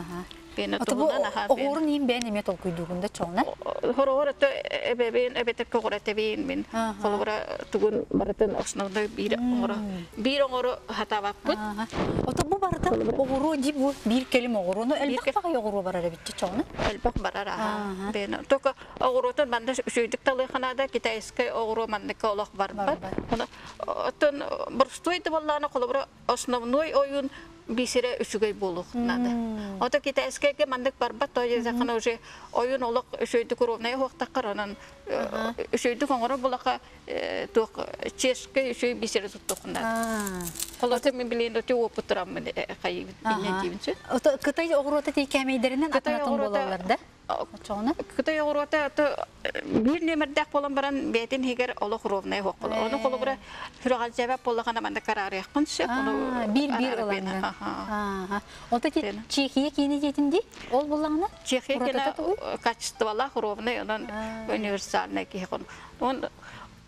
S1: Oğurun iyim ben emet ol kuyduğunda çoğuna?
S13: Horor da ebeveyn ebetek kogora tebeyin min kolobara tugun baratın основной bir oğura. Bir oğura hata vakput.
S1: Ota bu barata oğuru di bu bir kelime oğurunu elbak bağı oğuru barara bitti çoğuna?
S13: Elbak barara. Ben toka oğurutun bende şuydik talı kanada kita eski oğuru mandika olak var var. Otun burstuydu vallana kolobara основной oyun bisire üçügey buluk nada. Ota kita eski mandık barbat toya zakana uje oyun olak üçüydü kurovnaya hoqta qaranan üçüydü kongora bulaka tok çeski üçüy bisire tuttuk nada. Kolota min bilin oti oputuram kayı dinleyicimse.
S1: Ota kıtay oğurota teykemeyderinen atınatın bolalarda. Çoğuna?
S13: Kıtay oğurota bir nemerdek bolan baran betin higer olak kurovnaya hoqla. Onu kolobra hürağal cevap bolakana mandık kararı yakınsı.
S1: Bir bir olanı. Ota ki Çekiye kiyini yetin değil? Ol bolağına?
S13: Çekiye kiyini kaçtı valla kurovnaya onun universalına ki.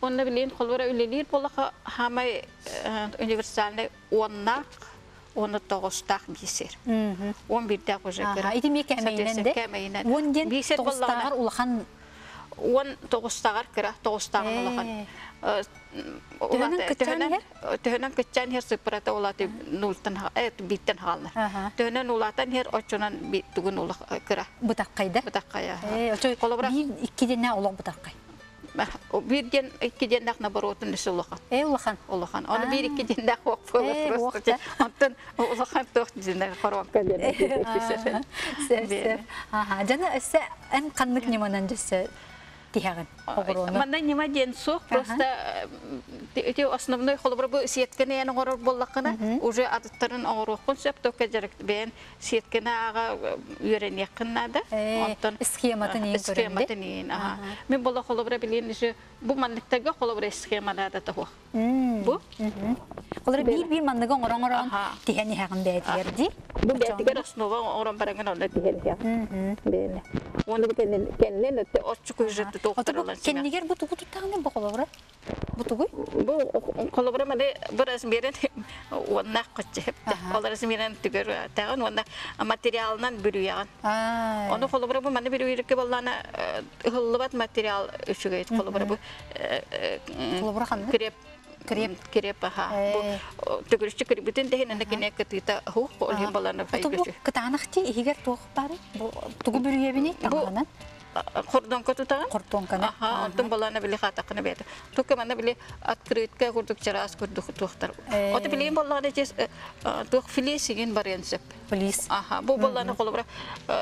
S13: онна билин холбора үлелир болаха хамай универсальный оннак оны тоғыстақ бисер. Он бирдақ уже кіра.
S1: Ити ме кәмейненде? Он ден тоғыстағар улахан?
S13: Он тоғыстағар кіра, тоғыстағын улахан.
S1: Төхінен күтчан хер?
S13: Төхінен күтчан хер сыпырата олаты биттен халныр. Төхінен улатан хер очынан түгін улақ кіра.
S1: Бұтақ қайда?
S13: Бұтақ қая.
S1: Bir iki dene olaq бұтақ қай?
S13: Bir ден iki ден нақна бар отын үсі улахан.
S1: Е, улахан?
S13: Улахан. Оны bir iki ден нақ оқ болды. Онтын улахан тоқ дезінер қоруаққа дені.
S1: Сәр-сәр. Жаны өсі ән қанлық неманан жасы тихағын?
S13: Манда нема ден соқ, просто основной холбар бұл сеткені әні ғорор боллақына, уже адыттарын оғыруқын сөп, тоқа жарық бәйін сеткені аға үйрен еқіннады.
S1: Схематын ең көрінді?
S13: Схематын ең, аға. Мен бола холбара білейін, бұл мандықтағы холбара схемалады тағуқ. Бұл?
S1: Олары бір-бір мандығы оңыран тихәні хағын бәйтігерді?
S13: Бұл бәйтігер основа оңыран бараңын оны тихәні хағын. Бәйіні. Оны кәнінен өтті отчы көйжетті тоқтырылан.
S1: Кәнігер бұты бұтықтағын бұл қолабыра? Бұты ғой?
S13: Бұл қолабыра мәді бір әзмерін оннақ қытчы хепті. Ол әзмерін түгір тағын, оннақ материалынан бүрі яғын. Оны қолабыра бұл мәді бір үйірікке болғаны ұғылыбат материал үшіге ет қолабыра бұл.
S1: Қолабыра қанды?
S13: Креп, креп, аха. Түгірішчі крепітін дегенен кене кытыта хуқ, олген баланы файгүші.
S1: Кытанақти егер тоқ бары? Тұғы бүрі ебіне тағынан?
S13: Кордонка тутаган?
S1: Кордонка.
S13: Аха, онтон баланы биле хатакны беді. Тука мана биле открытка курдук чарас курдук тухтар. Оты билейін баланы жес тух филис еген баренсеп.
S1: Филис?
S13: Аха, бұл баланы қолы бұра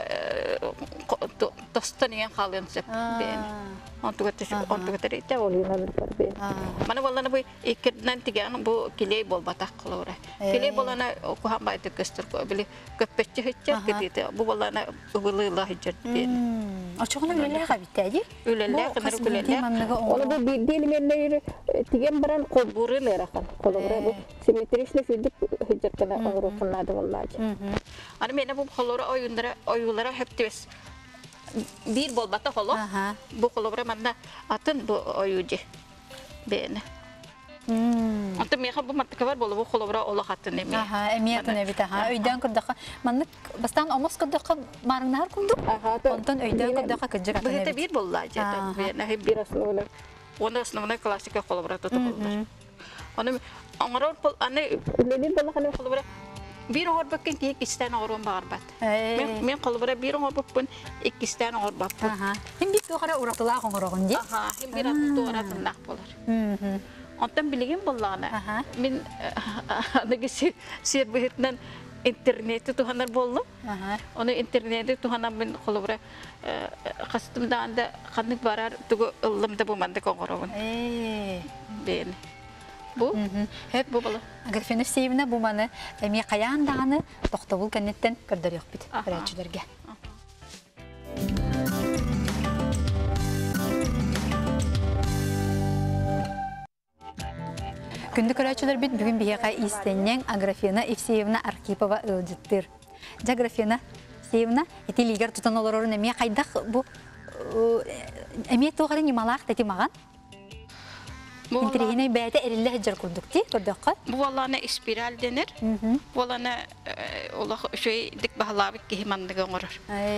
S13: тостан еген қалынсеп. Онтуға тәрейті олыйын бар бейін. Мана баланы бұл екердінен теген бұл келей бол батақ қолы бұра. Келей баланы оқуған байды көстір біле көппетчі хүтчер кетейді. Бұл баланы ұғылыйла хүтчер бейін.
S1: Очоғына өлелер қабиттәді?
S13: Өлелер, қыныр өлелер. Оны бұл делменлер теген баран қолбұрылер ақан. Қолыбыра бұл симметричный фүйдік хүджеркені оңырықынлады боллады. Аны мені бұл қолыры ойылары хөптебес. Bir bol bata xolo. Bu қолыбыра манда атын бұл ойуды. Бәйіні. Антын меха бұл маттықы бар болу бұл қолыбыра олақ атын әме.
S1: Әмиятын әбіт. Өйден күрдіқі. Маннық бастан омыз күрдіқі марыңнар күнді? Онтын өйден күрдіқі күрдіқ атын әбіт.
S13: Бұғыты бір болла жеді. Бәйіні бір основны. Оны основны классика қолыбыра тұты болдар. Оны оңырар бұл, аны үлелер болла қаны қолыбыра bir oğur bakın ki ikisten oğurun bağır bat. Men қолыбыра bir oğur bakın ikisten oğur bat.
S1: Hem bir tuğara uğratılar oğurun diye?
S13: Hem bir atı tuğratınlaq bolar. Ondan bilgin bollağına. Men anıgı siyat büyütünden interneti tuhanar bollum. Onu interneti tuhanan ben қолыбыра қастымдан da қанық барар туғы ылымды бұманды оğurun. Бейін. Bu? Hep bu bala.
S1: Аграфена Сеевна bu mani әме қаяндағаны тоқтабыл кәнеттен көрдір yok бит бірәтшілерге. Күнді көрәтшілер бит бүгін бейеға истеннен Аграфена Евсеевна Архипова ылжыттыр. Аграфена Евсеевна етелігер тұтан олар орын әме қайдақ бұл әме тоғары немалақ тәті маған? Интерегіне бәйті әрілі әджір күрдік де, көрдіққа?
S13: Бұл оланы спираль денер. Бұл оланы шөй дік бағалабық кеймандығы оңырыр.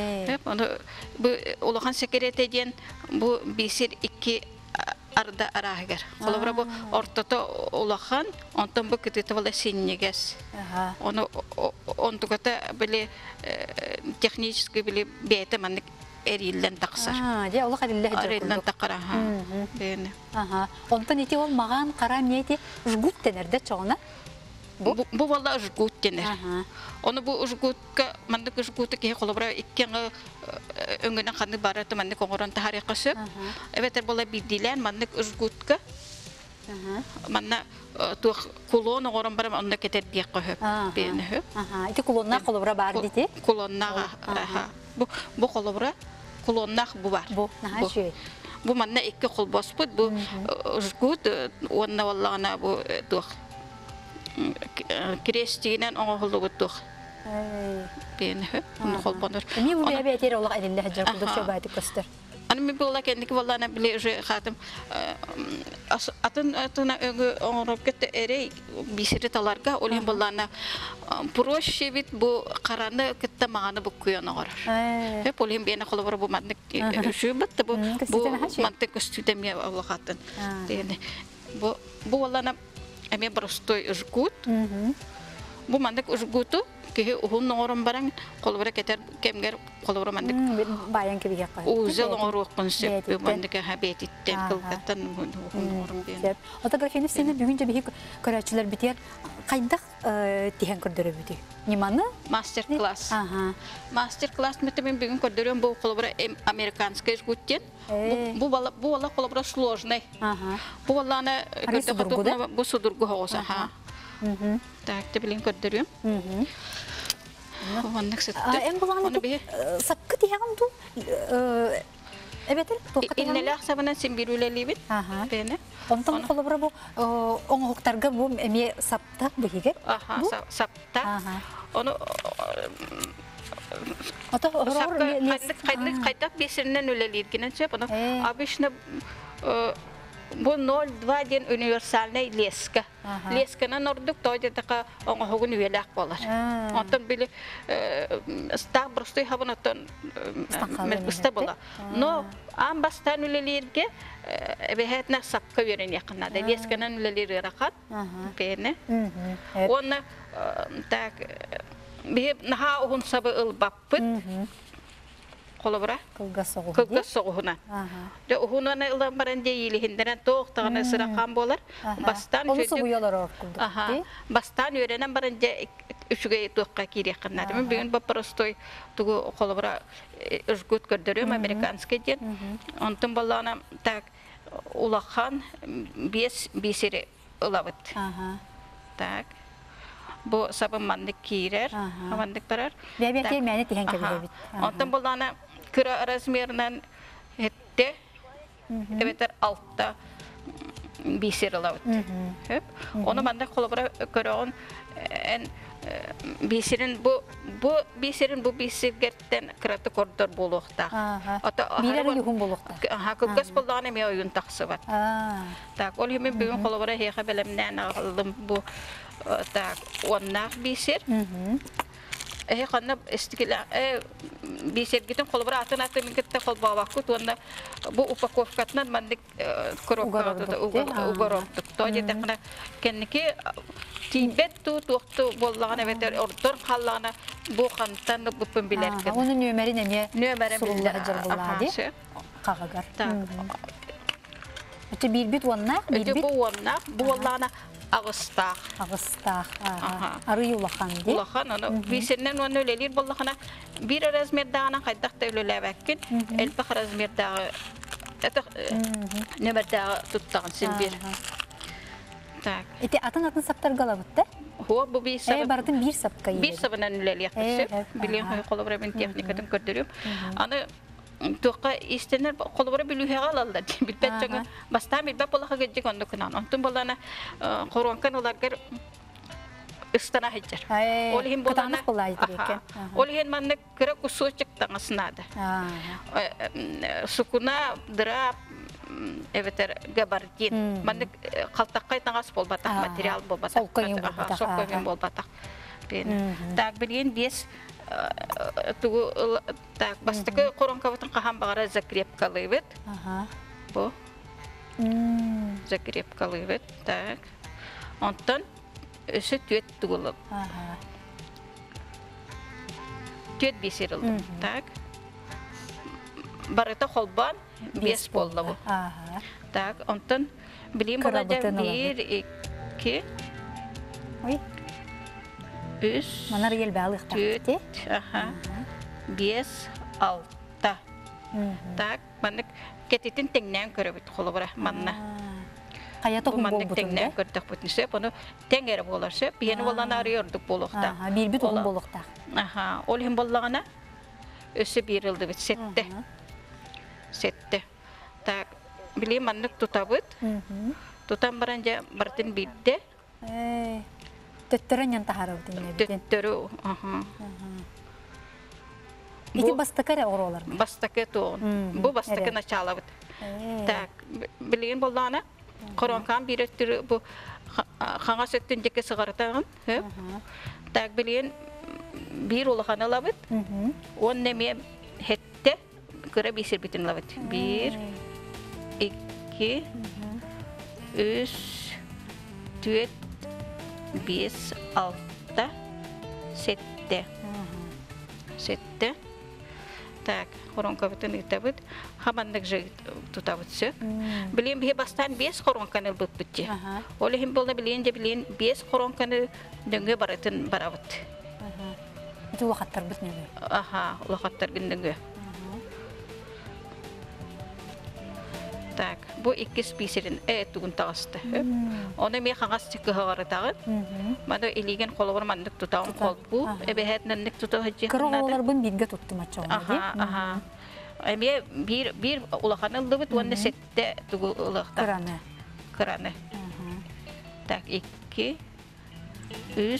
S13: Олаған секреті ден бұл бейсер екі арда арағығыр. Қолыбыра бұл ортата олаған, онтан бұл күтеті бұл сеннегес. Онтығыта біле техническі біле бәйті мандық әрілден тақсар.
S1: Де, олық әрілі әджір күрдік?
S13: Әрілден тақыр, аға. Бәйіні.
S1: Онтан еті ол маған қара мейті ұжғут денерді чоғына?
S13: Бұл валда ұжғут денер. Оны бұл ұжғутқа, мандық ұжғуты кей қолыбыра иккенгі өңгінен қанды бараты мандық оңырын тахарыққа сөп. Әветер бола білдейлен мандық ұжғутқа манна тух кулон оғырын барам онда кетер бияққа хөп. Бәйіні хөп.
S1: Еті кулонна қолыбыра бар дейті?
S13: Кулоннаға. Бұл қолыбыра кулоннақ бұ бар.
S1: Бұ, наға жүй.
S13: Бұ манна екі қол бос бұд, бұ ұжғуд, онна валлағына бұ тұқ. Крестігінен оңа қолы бұд тұқ. Бейіні хө, оны қол боныр.
S1: Әме бұ бәбе әтері олақ әлілі әджір күлдік шөбәйді көстір?
S13: Аны ми була кендик валлана биле уже хатым атын атына өңгө оңроп кетти эрей бисири таларга олен баллана проще бит бу караны кетте маганы бу куянагар. Хеп олен бена колобор бу мандык шүбәт бу бу мандык көстүдемия Аллахатын. Дени бу бу валлана эме простой жгут. Бу мандык жгуту ки ухун нором баран колобор кетер кемгер колобор мандык
S1: баян кебиге кай.
S13: Узел норок концепт бу мандык хабет иттен кылгаттан ухун нором бен.
S1: Фотографияны сені бүгінже бихи көрәчілер бітер қайдақ тиген көрдірі бүді? Неманы?
S13: Мастер-класс. Мастер-класс метамен бүгін көрдірем бұл қолыбыра американская жгуттен. Бұл бала қолыбыра сложный. Бұл баланы көрді бұл судыргу хоғыса. Так, те білін көрдірем. Оннық сәтті.
S1: Әм бұлағаны сапқы тиген ду?
S13: Иннелер сабынан сен бирүлели бит. Бене.
S1: Онтон колобра бу оңоктарга бу эме сапта бигер.
S13: Аха, сапта. Оны
S1: Ата
S13: хорор кайдык кайдак бесиринен өлелийдигинен сөп, аны обычно бу ноль два ден универсальный леска. Лесканан ордук тойда така оңогун үелак болар. Онтон били ста простой хабанатон места бола. Но ам бастан үлелерге бехетна сапка верен якынада. Лесканан үлелер ракат. Бене. Оны так бе наха огун сабы ылбаппыт. Колобра кылга соғуна. Де ухунаны ылдан баран дейли хиндерен тоқтағаны сыраққан болар. Бастан бастан өренен баран де үшіге тоққа керекқанады. Мен бүгін бұл простой тұғы колобра үжгөт көрдірем американский ден. Онтын балана так улақан бес бесері ылабыт. Так. Бу сабын мандык киерер, мандык барар.
S1: Бәбәкер мәне тиген кебе бит.
S13: Онтан булана кыра размернан хетте. Эбетер алтта бисер алабыт. Оны мандык колобра көрөгөн эн бисерин бу бу бисерин бу бисергеттен кыраты кордор болуқта.
S1: Ата бирер юхун болуқта.
S13: Ха кылгас буланы ме оюн таксыбат. Так, ол хемен бүгүн колобра хеха белемнен алдым бу так оннах бисер. Э ханна истигила э бисер гитен колбара атын атын кетте колбабакут онда бу упаковкатнан мандык коробка угороктук. Тоди такна кенники тибет ту тукту боллагана ветер ордор халлана бу хантан бу пембилерке.
S1: Оны нөмерин эме
S13: нөмерин
S1: билдер булады. Кагагар. Так. Эти бирбит оннах, бирбит
S13: бу оннах, бу боллагана Ağustaq.
S1: Ağustaq. Arı ulaqan de.
S13: Ulaqan onu bisindən onu öylelir bollaqana bir razmerdağına qaydaq da öyleləvəkin. Elbaq razmerdağı nömerdağı tuttağın sen bir. Tak.
S1: Eti atın atın saptar qalabıt da?
S13: Ho bu bir sabı.
S1: E bardın bir sapka yedi.
S13: Bir sabından öylelik. Biliyorum hoy kolabora ben texnikatın gördürüyorum. Anı Tuqa istenir kolobora bilühe alaldı. Bilbet çünkü bastan bilbet bolağa gidecek onu kunan. Ontun bolana koronkan olargar istana heccer. Olihin bolana Olihin manne kira kusu çıktı asnada. Sukuna drap eveter gabardin. Manne kaltakay tangas bol batak material bol batak.
S1: Sokkoyun bol batak.
S13: Sokkoyun bol batak. Так bilin biz тугу так бастыкы коронкабытын кахан багара закрепкалыбыт. Ага. Бу. Мм. Закрепкалыбыт. Так. Онтон өсү төт тугулуп. Ага. Төт бесерилди. Так. Барыта холбан бес болду бу. Ага. Так, онтон билим болажа bir iki Ой. Üç,
S1: Manar yel balık
S13: tahtı. Aha. Beş, altı. Tak, mandık ketitin tengnen körübüt kolubura manna.
S1: Kaya tohum bol
S13: Mandık
S1: butunde?
S13: tengnen kördük bütün söp, onu tengere bolar söp. Yeni olan arıyorduk bolukta.
S1: Aha, bir bir tohum bolukta.
S13: Aha, olhim bollağına ösü bir yıldı bit, sette. Sette. Tak, bileyim mandık tutabıt. Tutam barınca barıtın bildi.
S1: Eee. Töttörön yan taharı butun ne bitin?
S13: Töttörü, aha.
S1: Ити бастакара оролар.
S13: Бастаке то. Бу бастаке начало бит. Так, билген болдана. Коронкан биреттир бу хаңа сөттен деке сыгартаган. Так, билген бир улахана лабыт. Он неме хетте көре бисер битин лабыт. Бир, икки, үч, төрт, беш, алты, сетте. Сетте. Так, хоронка битин итабыт. Хамандык жыгыт тутабыт сөк. Билен бе бастан беш хоронканы быт битти. Оле хим болда билен де билен беш хоронканы дөңгө баратын барабыт.
S1: Ити уақаттар бит неге?
S13: Аха, уақаттар гүндөнгө. Так, бу иккис бисерин э тугун тагысты. Оны ме хагас чыкы хагарытагы. Мада илиген колобор мандык тутагын колбу. Эбехетнендик туту хаҗи.
S1: Кыролар бун бирге тутту мача.
S13: Аха, аха. Эме бир бир улаханын дыбыт онда сетте тугу улахта.
S1: Кыраны.
S13: Кыраны. Так, икки, үч,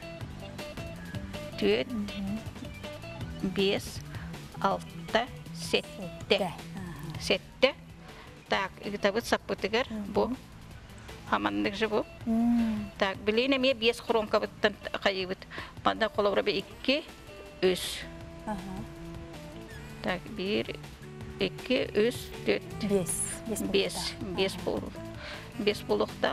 S13: төрт, беш, алты, сетте. Сетте. Так, итабыт саппытыгар бу. Хамандык же бу. Так, билине ме беш хоронка быттан кайыбыт. Манда колобра бе икки, үч. Так, бир, икки, үч, төрт,
S1: беш.
S13: Беш, беш бол. Беш болукта.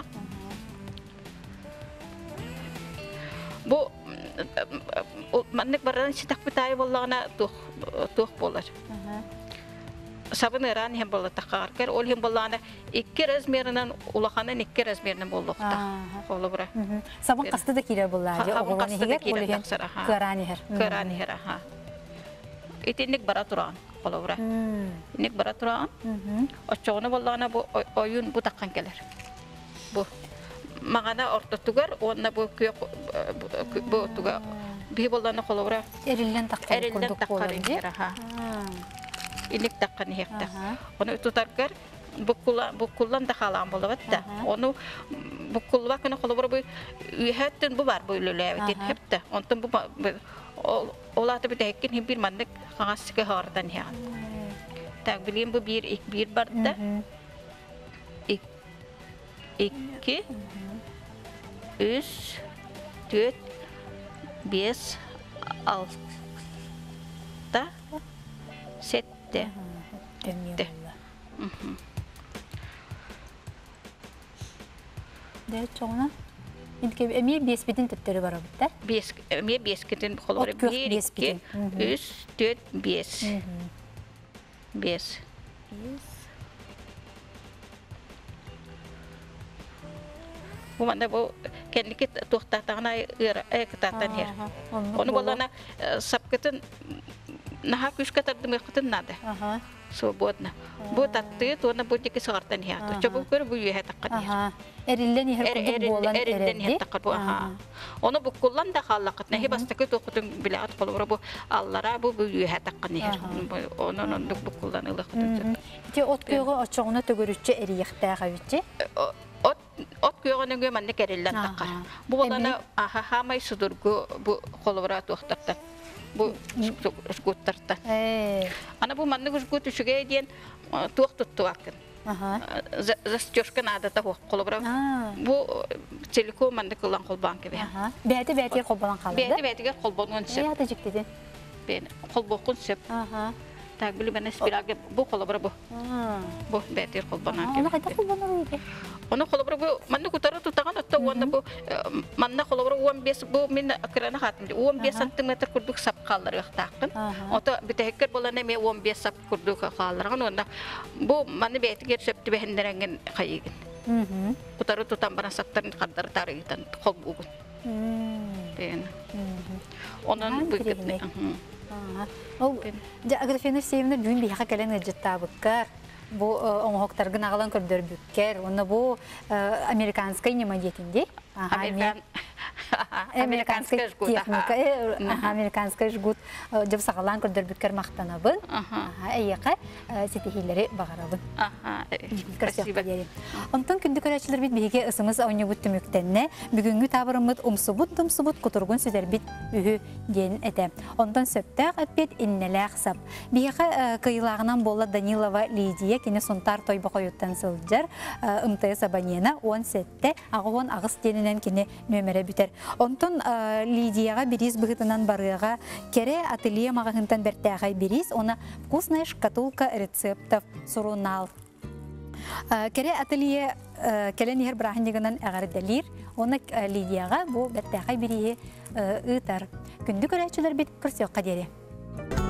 S13: Бу мандык бардан читак битай боллагына тух тух болар. Сабын эран хем болла такаркер ол хем боллана икки размеринен улаханын икки размеринен боллукта. Колобра.
S1: Сабын касты да кире боллар.
S13: Сабын касты да кире боллар.
S1: Кыранихер.
S13: Кыранихер, аха. Итинник бара туран колобра. Ник бара туран. Очоны боллана бу oyun бу таккан келер. Бу магана ортотугар онна бу күйөк бу туга би боллана колобра.
S1: Эрилен таккан
S13: курдук болар. Илик таккан хекта. Оны тутаркар букула букулан да халам болот да. Оны букулва кына колобра бу үйһәттен бу бар бу лөләвет хепта. Онтон бу олаты бит хеккен бир мандык хагасыга хардан я. Так билем бу бир ик бир барда. Ик икки, үч, төрт, беш, алты, сетте. Сетте.
S1: Де чоңна. Инке эми беш битин төттөрү бар бит.
S13: Беш эми беш кетин холор бир, икки, үч, төрт, беш. Беш. Bu manda bu kendiki tohtahtağına ekatatan her. Onu bolana sapkatın naha küskatırdım ekatın nada. So bodna. Bu tattı tona bu diki sartan her. Çabuk gör bu yuha takkan her.
S1: Erillen her kudu bolan
S13: erillen her takkan bu. Onu bu kullan da hallaqat. Nehi bastaki tohtun bilaat kolora bu allara bu bu yuha takkan her. Onun onduk bu kullanılıq.
S1: Ti ot köğü açığına tögürüççe eriyektä gavitçe.
S13: Ot ot köğünün gömende kerillen takkar. Bu bolana aha hamay sudurgu bu kolora tohtartan. Bu skuttartan. Ana bu mandı skut şüge diyen toh tuttu akın. Aha. Zastyoşkan adata kolora. Bu telekom mandı kullan kolban gibi.
S1: Aha. Bäti bäti kolban kaldı.
S13: Bäti bäti kolban söp.
S1: Ya da jikdin.
S13: Ben kolbokun söp. Aha. Tak bili bana spirage bu kolora bu. Bu bäti kolban akın.
S1: Ona kadar kolban oluyor.
S13: Onu kolobra bu manna kutara tutagan atta wanda bu manna kolobra on beş bu min akrana hatım on beş santimetre kurduk sap kalları taqın. Ota bitekker bolana me on beş sap kurduk kallargan onda bu manna betiger septi behenderengen kayıgın. Mhm. Kutara tutan bana saptarın kadar tarihitan kolbugun. Ben. Onun bu gitne.
S1: O ja agar finish sevimde düğün bir hak gelen gıcıtta bakar. Bu oңоқтаргын ағалан көрдөр бүккер. Оны бұл американскай нема детінде.
S13: Американ Американская жгут.
S1: техника, американская жгут жып сағалан көрдірбіткер мақтанабын. Әйеқа сетихилері бағарабын.
S13: Спасибо.
S1: Онтан күнді көрәчілер бит бейге ысымыз ауны бұт түміктенне, бүгінгі табырымыд ұмсыбыт-дұмсыбыт құтырғын сөзер бит үйі ден әті. Онтан сөптәқ әппет иннеләқ сап. Бейге кыйлағынан болла Данилова Лидия кені сонтар тойбы қойыттан сылджар МТС абонена он сетте ағуан ағыс денінен кені нөмірі бүтер. Онтон Лидияға беріз бұғытынан барыға кере ателье мағағынтан бәрттәғай беріз, оны вкусная шкатулка рецептов сурунал. Кере ателье келен егер брахындығынан әғар дәлір, оны Лидияға бұл бәрттәғай берігі ұйтар. Күнді көрәчілер бет күрсеуққа дере.